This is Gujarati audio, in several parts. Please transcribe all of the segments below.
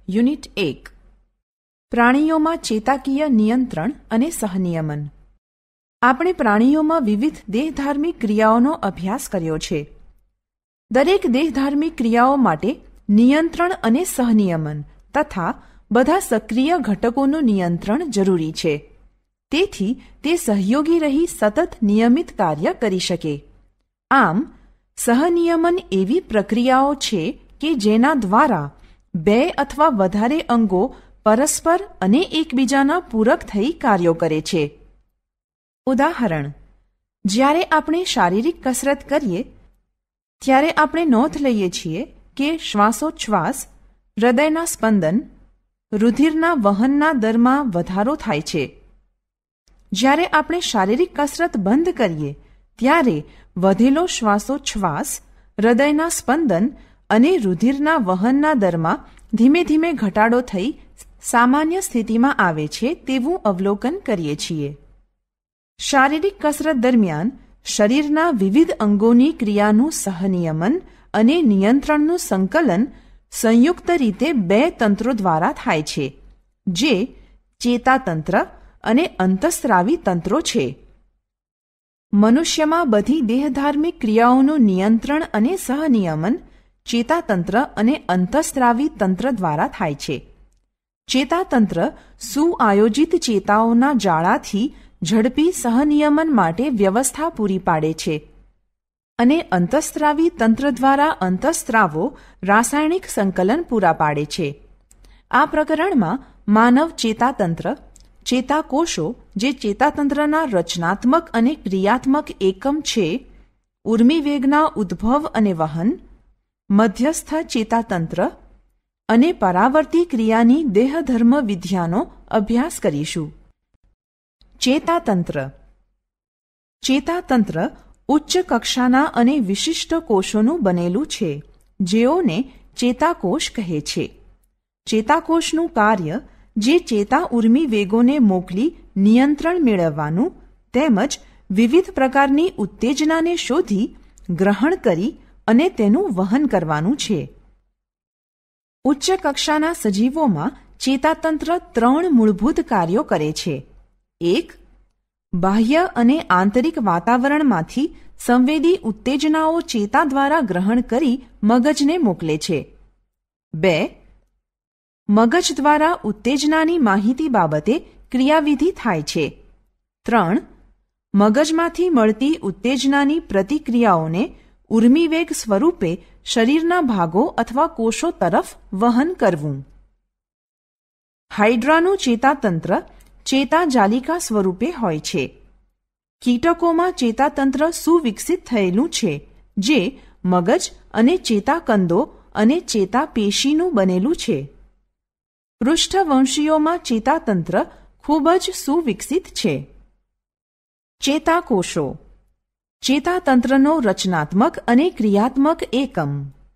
યુનિટ 1 પ્રાણીઓમાં ચેતાકીય નિયંત્રણ અને સહનિયમન. આપણે પ્રાણીઓમાં વિવિધ દેહધાર્મિક ક્રિયાઓનો અભ્યાસ કર્યો છે. દરેક દેહધાર્મિક ક્રિયાઓ માટે નિયંત્રણ અને સહનિયમન તથા બધા સક્રિય ઘટકોનું નિયંત્રણ જરૂરી છે. તેથી તે સહયોગી રહી સતત નિયમિત કાર્ય કરી શકે. આમ સહનિયમન એવી પ્રક્રિયાઓ છે કે જેના દ્વારા બે અથવા વધારે અંગો પરસ્પર અને એકબીજાના પૂરક થઈ કાર્યો કરે છે. ઉદાહરણ: જ્યારે આપણે શારીરિક કસરત કરીએ ત્યારે આપણે નોંધ લઈએ છીએ કે શ્વાસોચ્છ્વાસ, હૃદયના સ્પંદન, રુધિરના વહનના દરમાં વધારો થાય છે. જ્યારે આપણે શારીરિક કસરત બંધ કરીએ ત્યારે વધેલો શ્વાસોચ્છ્વાસ, હૃદયના સ્પંદન અને રુધિરના વહનના દરમાં ધીમે ધીમે ઘટાડો થઈ સામાન્ય સ્થિતિમાં આવે છે તેવું અવલોકન કરીએ છીએ. શારીરિક કસરત દરમિયાન શરીરના વિવિધ અંગોની ક્રિયાનું સહનિયમન અને નિયંત્રણનું સંકલન સંયુક્ત રીતે બે તંત્રો દ્વારા થાય છે, જે ચેતાતંત્ર અને અંતઃસ્ત્રાવી તંત્રો છે. મનુષ્યમાં બધી દેહધાર્મિક ક્રિયાઓનું નિયંત્રણ અને સહનિયમન ચેતાતંત્ર અને અંતઃસ્ત્રાવી તંત્ર દ્વારા થાય છે. ચેતાતંત્ર સુઆયોજિત ચેતાઓના જાળાથી ઝડપી સહનિયમન માટે વ્યવસ્થા પૂરી પાડે છે અને અંતઃસ્ત્રાવી તંત્ર દ્વારા અંતઃસ્ત્રાવો રાસાયણિક સંકલન પૂરા પાડે છે. આ પ્રકરણમાં માનવ ચેતાતંત્ર, ચેતાકોષો જે ચેતાતંત્રના રચનાત્મક અને ક્રિયાત્મક એકમ છે, ઉર્મિવેગના ઉદ્ભવ અને વહન, મધ્યસ્થ ચેતાતંત્ર અને પરાવર્તી ક્રિયાની દેહધર્મ વિદ્યાનો અભ્યાસ કરીશું. ચેતાતંત્ર. ચેતાતંત્ર ઉચ્ચ કક્ષાના અને વિશિષ્ટ કોષોનું બનેલું છે, જેઓને ચેતાકોષ કહે છે. ચેતાકોષનું કાર્ય જે ચેતા ઉર્મિ વેગોને મોકલી નિયંત્રણ મેળવવાનું તેમજ વિવિધ પ્રકારની ઉત્તેજનાને શોધી ગ્રહણ કરી અને તેનું વહન કરવાનું છે. ઉચ્ચ કક્ષાના સજીવોમાં ચેતાતંત્ર 3 મૂળભૂત કાર્યો કરે છે. 1. બાહ્ય અને આંતરિક વાતાવરણમાંથી સંવેદી ઉત્તેજનાઓ ચેતા દ્વારા ગ્રહણ કરી મગજને મોકલે છે. 2. મગજ દ્વારા ઉત્તેજનાની માહિતી બાબતે ક્રિયાવિધિ થાય છે. 3. મગજમાંથી મળતી ઉત્તેજનાની પ્રતિક્રિયાઓને ઉર્મિવેગ સ્વરૂપે શરીરના ભાગો અથવા કોષો તરફ વહન કરવું. હાઇડ્રાનું ચેતાતંત્ર ચેતાજાલિકા સ્વરૂપે હોય છે. કીટકોમાં ચેતાતંત્ર સુવિકસિત થયેલું છે, જે મગજ અને ચેતાકંદો અને ચેતાપેશીનું બનેલું છે. પૃષ્ઠવંશીઓમાં ચેતાતંત્ર ખૂબ જ સુવિકસિત છે. ચેતાકોષો. ચેતાતંત્રનો રચનાત્મક અને ક્રિયાત્મક એકમ.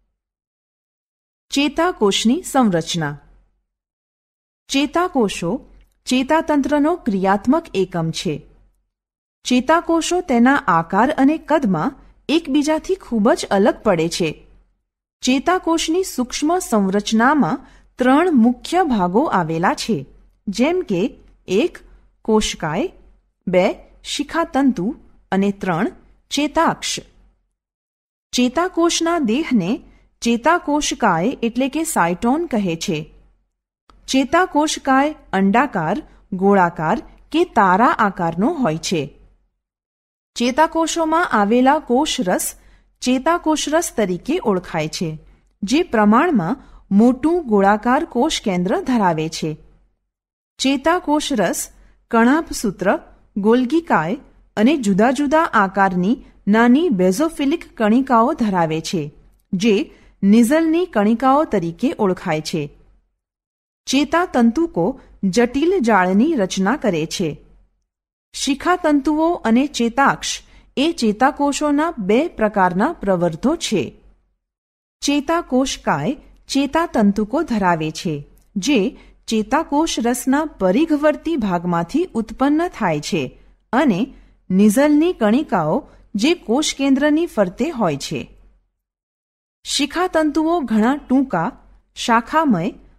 ચેતાકોષની સંરચના. ચેતાકોષો ચેતાતંત્રનો ક્રિયાત્મક એકમ છે. ચેતાકોષો તેના આકાર અને કદમાં એકબીજાથી ખૂબ જ અલગ પડે છે. ચેતાકોષની સૂક્ષ્મ સંરચનામાં 3 મુખ્ય ભાગો આવેલા છે, જેમ કે 1. કોશકાય, 2. શિખાતંતુ અને 3. ચેતાક્ષ. ચેતાકોષના દેહને ચેતાકોશકાય એટલે કે સાયટોન કહે છે. ચેતાકોશકાય અંડાકાર, ગોળાકાર કે તારા આકારનો હોય છે. ચેતાકોષોમાં આવેલા કોષરસ ચેતાકોષરસ તરીકે ઓળખાય છે, જે પ્રમાણમાં મોટું ગોળાકાર કોષ કેન્દ્ર ધરાવે છે. ચેતાકોષરસ કણાભસૂત્ર, ગોલ્ગીકાય અને જુદા જુદા આકારની નાની બેઝોફિલિક કણિકાઓ ધરાવે છે, જે નિઝલની કણિકાઓ તરીકે ઓળખાય છે. ચેતાતંતુકો જટિલ જાળની રચના કરે છે. શિખાતંતુઓ અને ચેતાક્ષ એ ચેતાકોષોના 2 પ્રકારના પ્રવર્ધો છે. ચેતાકોશકાય ચેતાતંતુકો ધરાવે છે, જે ચેતાકોષરસના પરિઘવર્તી ભાગમાંથી ઉત્પન્ન થાય છે અને નિઝલની કણિકાઓ જે કોષ કેન્દ્રની ફરતે હોય છે. શિખાતંતુઓ ઘણા ટૂંકા, શાખામય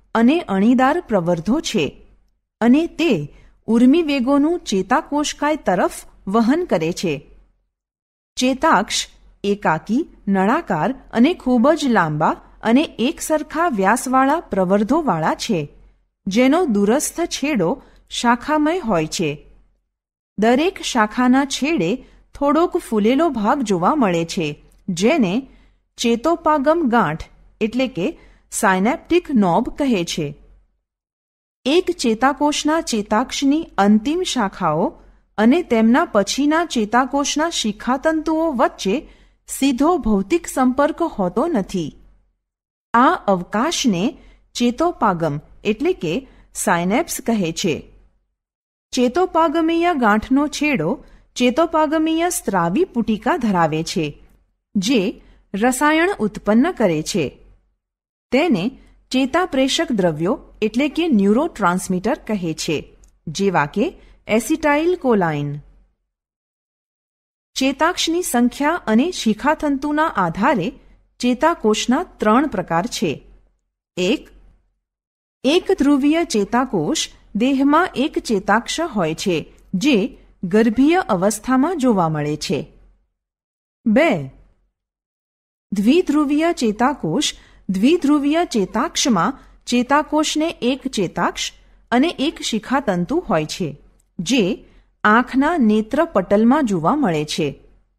અને અણીદાર પ્રવર્ધો છે અને તે ઉર્મિવેગોનું ચેતાકોષકાય તરફ વહન કરે છે. ચેતાક્ષ એકાકી, નળાકાર અને ખૂબ જ લાંબા અને એકસરખા વ્યાસવાળા પ્રવર્ધોવાળા છે, જેનો દૂરસ્થ છેડો શાખામય હોય છે. દરેક શાખાના છેડે થોડોક ફૂલેલો ભાગ જોવા મળે છે, જેને ચેતોપાગમ ગાંઠ એટલે કે સાયનેપ્ટિક નોબ કહે છે. એક ચેતાકોષના ચેતાક્ષની અંતિમ શાખાઓ અને તેમના પછીના ચેતાકોષના શિખાતંતુઓ વચ્ચે સીધો ભૌતિક સંપર્ક હોતો નથી. આ અવકાશને ચેતોપાગમ એટલે કે સાયનેપ્સ કહે છે. ચેતોપાગમીય ગાંઠનો છેડો ચેતોપાગમીય સ્ત્રાવી પુટિકા ધરાવે છે, જે રસાયણ ઉત્પન્ન કરે છે. તેને ચેતાપ્રેષક દ્રવ્યો એટલે કે ન્યુરોટ્રાન્સમીટર કહે છે, જેવા કે એસિટાઇલ કોલાઇન. ચેતાક્ષની સંખ્યા અને શિખાતંતુના આધારે ચેતાકોષના 3 પ્રકાર છે. એક ધ્રુવીય ચેતાકોષ દેહમાં એક ચેતાક્ષ હોય છે, જે ગર્ભીય અવસ્થામાં જોવા મળે છે. 2. દ્વિધ્રુવીય ચેતાકોષ દ્વિધ્રુવીય ચેતાક્ષમાં ચેતાકોષને એક ચેતાક્ષ અને એક શિખાતંતુ હોય છે, જે આંખના નેત્રપટલમાં જોવા મળે છે.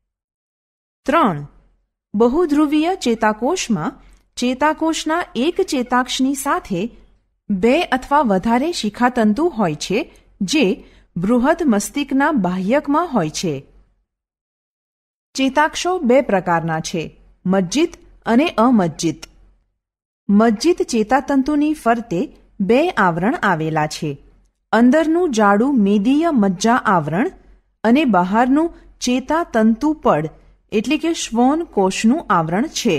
3. બહુધ્રુવીય ચેતાકોષમાં ચેતાકોષના એક ચેતાક્ષની સાથે 2 અથવા વધારે શિખાતંતુ હોય છે, જે બૃહદ મસ્તિષ્કના બાહ્યકમાં હોય છે. ચેતાક્ષો 2 પ્રકારના છે, મજ્જિત અને અમજ્જિત. મજ્જિત ચેતાતંતુની ફરતે 2 આવરણ આવેલા છે. અંદરનું જાડું મેદીય મજ્જા આવરણ અને બહારનું ચેતાતંતુ પડ એટલે કે શ્વોન કોષનું આવરણ છે.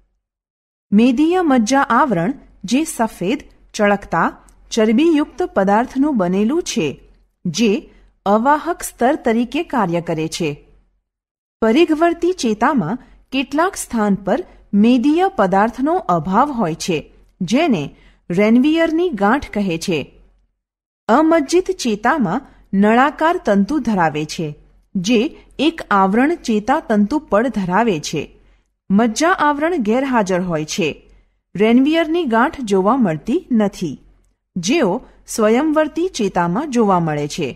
મેદીય મજ્જા આવરણ જે સફેદ ચળકતા ચરબીયુક્ત પદાર્થનું બનેલું છે, જે અવાહક સ્તર તરીકે કાર્ય કરે છે. પરિઘવર્તી ચેતામાં કેટલાક સ્થાન પર મેદીય પદાર્થનો અભાવ હોય છે, જેને રેનવીયરની ગાંઠ કહે છે. અમજ્જિત ચેતામાં નળાકાર તંતુ ધરાવે છે, જે એક આવરણ ચેતાતંતુ પડ ધરાવે છે. મજ્જા આવરણ ગેરહાજર હોય છે. રેનવીયરની ગાંઠ જોવા મળતી નથી, જેઓ સ્વયંવર્તી ચેતામાં જોવા મળે છે.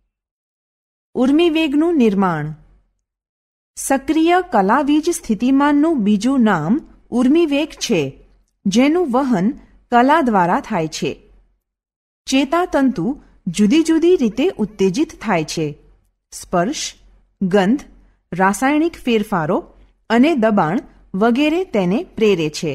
ઉર્મિવેગનું નિર્માણ. સક્રિય કલાવીજ સ્થિતિમાનનું બીજું નામ ઉર્મિવેગ છે, જેનું વહન કલા દ્વારા થાય છે. ચેતાતંતુ જુદી જુદી રીતે ઉત્તેજિત થાય છે. સ્પર્શ, ગંધ, રાસાયણિક ફેરફારો અને દબાણ વગેરે તેને પ્રેરે છે.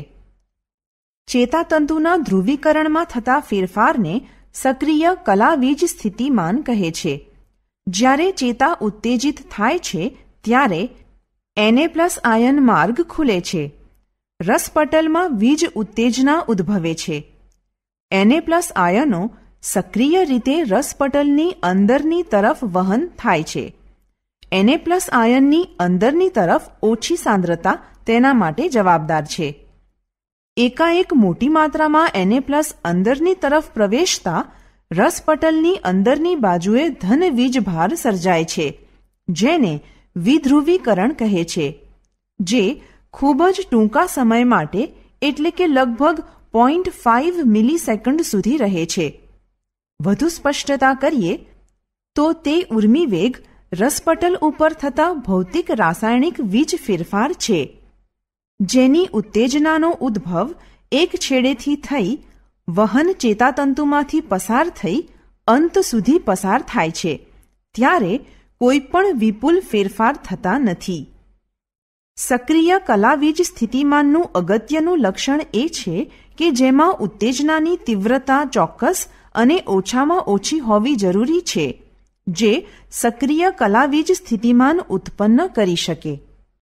ચેતાતંતુના ધ્રુવીકરણમાં થતા ફેરફારને સક્રિય કલાવીજ સ્થિતિમાન કહે છે. જ્યારે ચેતા ઉત્તેજિત થાય છે, ત્યારે Na+ આયન માર્ગ ખુલે છે. રસપટલમાં વીજ ઉત્તેજના ઉદ્ભવે છે. Na+ આયનો સક્રિય રીતે રસપટલની અંદરની તરફ વહન થાય છે. Na+ આયનની અંદરની તરફ ઓછી સાંદ્રતા તેના માટે જવાબદાર છે. એકાએક મોટી માત્રામાં Na+ અંદરની તરફ પ્રવેશતા રસપટલની અંદરની બાજુએ ધન વીજભાર સર્જાય છે, જેને વિધ્રુવીકરણ કહે છે, જે ખૂબ જ ટૂંકા સમય માટે એટલે કે લગભગ 0.5 મિલિસેકન્ડ સુધી રહે છે. વધુ સ્પષ્ટતા કરીએ તો તે ઉર્મિવેગ રસપટલ ઉપર થતા ભૌતિક રાસાયણિક વીજ ફેરફાર છે, જેની ઉત્તેજનાનો ઉદ્ભવ એક છેડેથી થઈ વહન ચેતાતંતુમાંથી પસાર થઈ અંત સુધી પસાર થાય છે, ત્યારે કોઈ પણ વિપુલ ફેરફાર થતા નથી. સક્રિય કલાવીજ સ્થિતિમાનનું અગત્યનું લક્ષણ એ છે કે જેમાં ઉત્તેજનાની તીવ્રતા ચોક્કસ અને ઓછામાં ઓછી હોવી જરૂરી છે, જે સક્રિય કલાવીજ સ્થિતિમાન ઉત્પન્ન કરી શકે.